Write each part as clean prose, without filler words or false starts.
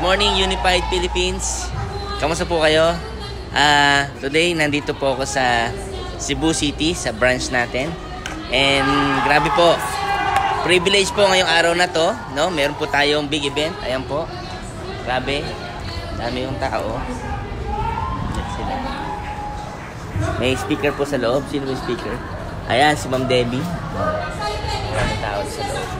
morning, Unified Philippines. Kamusta po kayo? Today, nandito po ako sa Cebu City, sa branch natin. And grabe po, privilege po ngayong araw na to, no? Meron po tayong big event. Ayan po. Grabe. Dami yung tao. Sila. May speaker po sa loob. Sino may speaker? Ayan, si Ma'am Debbie. Maraming tao sa loob.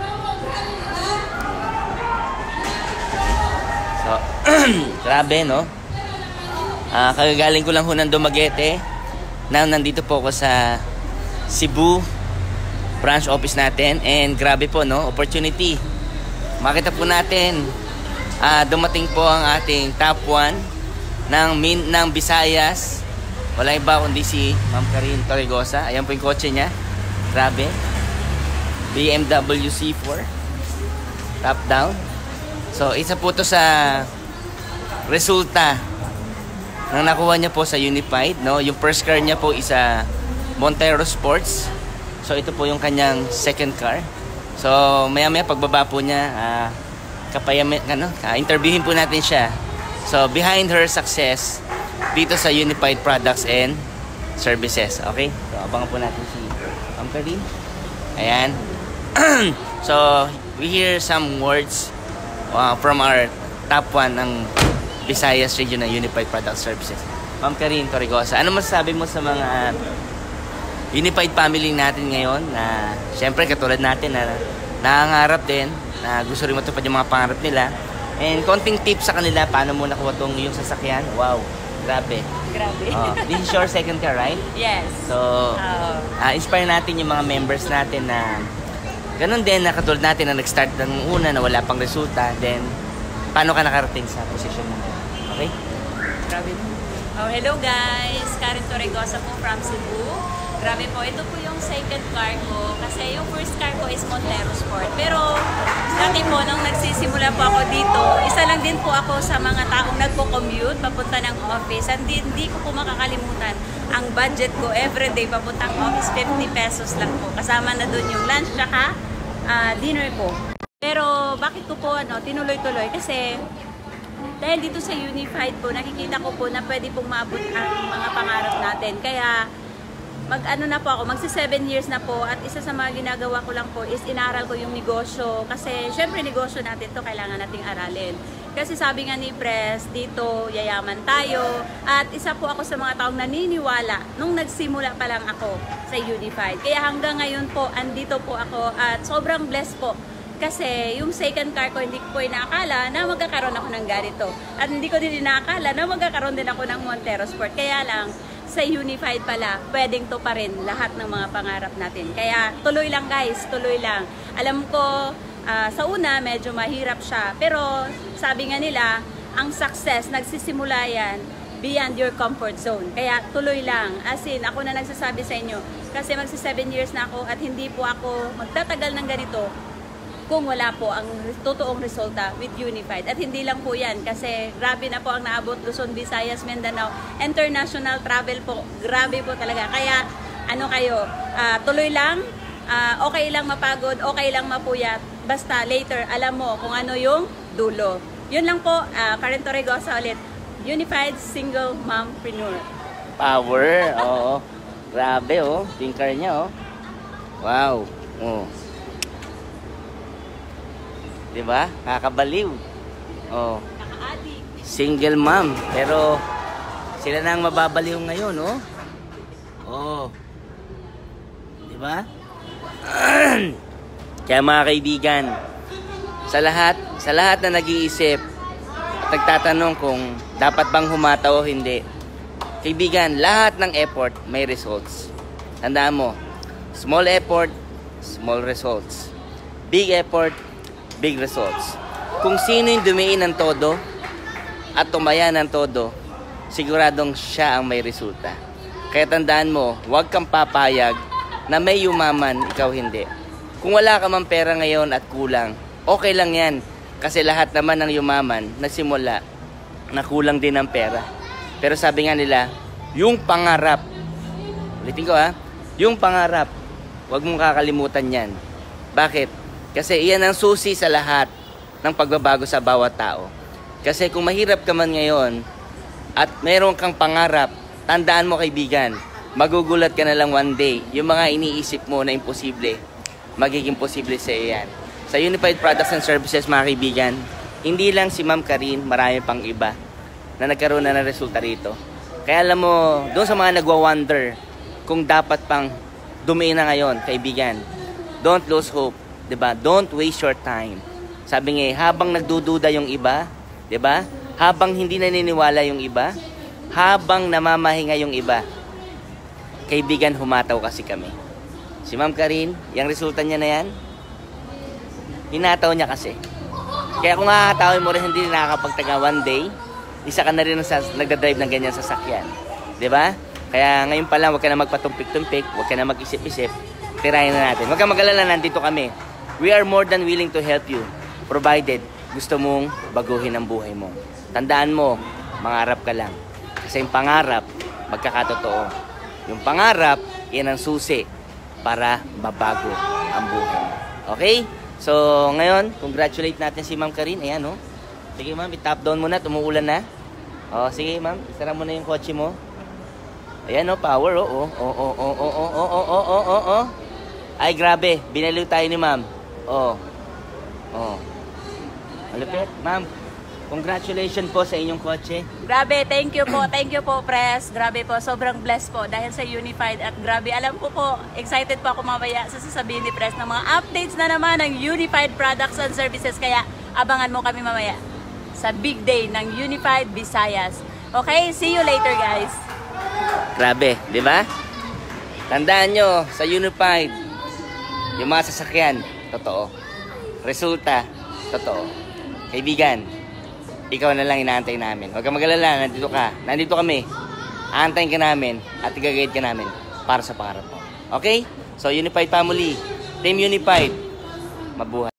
So, grabe, no? Kagagaling ko lang ho ng Dumaguete. Now, nandito po ako sa Cebu branch office natin. And grabe po, no? Opportunity. Makita po natin, dumating po ang ating top 1 ng Visayas. Wala iba kundi si Ma'am Karin Torregosa. Ayan po yung kotse niya. Grabe. BMW C4. Top down. So, isa po to sa resulta ng nakuha niya po sa Unified, no? Yung first car niya po is Montero Sports. So, ito po yung kanyang second car. So, maya-maya pagbaba po niya, interviewin po natin siya. So, behind her success dito sa Unified Products and Services. Okay? So, abangan po natin si Ma'am Karin. Ayan. So, we hear some words from our top 1 ng Visayas Region ng Unified Product Services. Ma'am Karin Torregosa, ano masasabi mo sa mga Unified family natin ngayon na syempre katulad natin na nangangarap din, na gusto rin matupad yung mga pangarap nila, and konting tips sa kanila paano mo nakuha tong yung sasakyan? Wow, grabe. This is your second car, right? Yes. So, inspire natin yung mga members natin na ganun din, na katulad natin na nag-start ng una na wala pang resulta, then paano ka nakarating sa position mo? Okay? Grabe. Hello guys, Karin Torregosa po from Cebu. Grabe po, ito po yung second car ko kasi yung first car ko is Montero Sport. Pero dati po, nung nagsisimula po ako dito, isa lang din po ako sa mga taong nagpo-commute papunta ng office. And hindi ko po makakalimutan ang budget ko everyday papuntang office, 50 pesos lang po. Kasama na dun yung lunch tsaka dinner po. Pero bakit ko po tinuloy-tuloy? Kasi dahil dito sa Unified po, nakikita ko po na pwede pong maabot ang mga pangarap natin. Kaya magsi 7 years na po, at isa sa mga ginagawa ko lang po is inaral ko yung negosyo. Kasi syempre negosyo natin to kailangan nating aralin. Kasi sabi nga ni Pres, dito yayaman tayo. At isa po ako sa mga taong naniniwala nung nagsimula pa lang ako sa Unified. Kaya hanggang ngayon po, andito po ako at sobrang blessed po. Kasi yung second car ko, hindi ko po inaakala na magkakaroon ako ng ganito. At hindi ko din inaakala na magkakaroon din ako ng Montero Sport. Kaya lang, sa Unified pala, pwedeng to pa rin lahat ng mga pangarap natin. Kaya tuloy lang guys, tuloy lang. Alam ko, sa una medyo mahirap siya. Pero sabi nga nila, ang success, nagsisimula yan beyond your comfort zone. Kaya tuloy lang. As in, ako na nagsasabi sa inyo. Kasi magsi 7 years na ako at hindi po ako magtatagal ng ganito kung wala po ang totoong resulta with Unified. At hindi lang po yan, kasi grabe na po ang naabot Luzon, Visayas, Mindanao. International travel po, grabe po talaga. Kaya, tuloy lang, okay lang mapagod, okay lang mapuyat. Basta later, alam mo kung ano yung dulo. Yun lang po, Karin Torregosa ulit. Unified Single Mompreneur. Power, oo. Grabe, oh. Tinker niya, oh. Wow. Oh. Diba? Kakabaliw. Oh. Kaka-addict. Single mom. Pero sila na ang mababaliw ngayon, oh. Oh. Diba? Kaya mga kaibigan, sa lahat na nag-iisip at nagtatanong kung dapat bang humataw o hindi, kaibigan, lahat ng effort may results. Tandaan mo, small effort, small results. Big effort, big results. Kung sino yung dumiin ng todo at tumaya ng todo, siguradong siya ang may resulta. Kaya tandaan mo, huwag kang papayag na may yumaman, ikaw hindi. Kung wala ka man pera ngayon at kulang, okay lang yan. Kasi lahat naman ng yumaman nagsimula na kulang din ng pera. Pero sabi nga nila, yung pangarap, ulitin ko yung pangarap, huwag mong kakalimutan yan. Bakit? Kasi iyan ang susi sa lahat ng pagbabago sa bawat tao. Kasi kung mahirap ka man ngayon at meron kang pangarap, tandaan mo kaibigan, magugulat ka na lang one day. Yung mga iniisip mo na imposible, magiging posible sa iyo yan. Sa Unified Products and Services mga kaibigan, hindi lang si Ma'am Karin, marami pang iba na nagkaroon na ng resulta rito. Kaya alam mo, doon sa mga nagwa-wonder kung dapat pang dumiin na ngayon, kaibigan, don't lose hope, 'di ba? Don't waste your time. Sabi nga, habang nagdududa yung iba, 'di ba? Habang hindi naniniwala yung iba, habang namamahinga yung iba, kaibigan, humataw kasi kami. Si Ma'am Karin, yung resulta niya na yan, hinataw niya kasi. Kaya kung hahatawin mo rin, hindi nakakapagtaga one day, isa ka na rin nagdadrive ng ganyan sasakyan. 'Di ba? Kaya ngayon pa lang, huwag ka na magpatumpik-tumpik, huwag ka na mag-isip-isip, tirahin na natin. Huwag ka mag-alala, nandito kami. We are more than willing to help you, provided gusto mong baguhin ang buhay mo. Tandaan mo, mangarap ka lang. Kasi yung pangarap, magkakatotoo. Yung pangarap, yan ang susi para mabago ang buhay mo. Okay? So, ngayon, congratulate natin si Ma'am Karin. Ayan, oh. Sige, ma'am, i-top down muna. Tumuulan na. Oh, sige, ma'am. Isara mo na yung kotse mo. Ayan, oh, power, oh. Oh. Ay, grabe. Binaliw tayo ni ma'am. Oh. Malupit. Ma'am, congratulations po sa inyong kotse. Grabe, thank you po, Pres. Grabe po, sobrang blessed po dahil sa Unified at grabe, alam ko po, excited po ako mamaya sa sasabihin ni Pres ng mga updates na naman ng Unified Products and Services. Kaya abangan mo kami mamaya sa big day ng Unified Visayas. Okay, see you later guys. Grabe, di ba? Tandaan nyo, sa Unified, yung mga sasakyan, totoo. Resulta, totoo. Kaibigan, ikaw na lang inaantay namin. Huwag kang mag-alala, nandito ka. Nandito kami. Aantayin ka namin at i-guide ka namin para sa pangarap mo. Okay? So, Unified Family, Team Unified, mabuhay.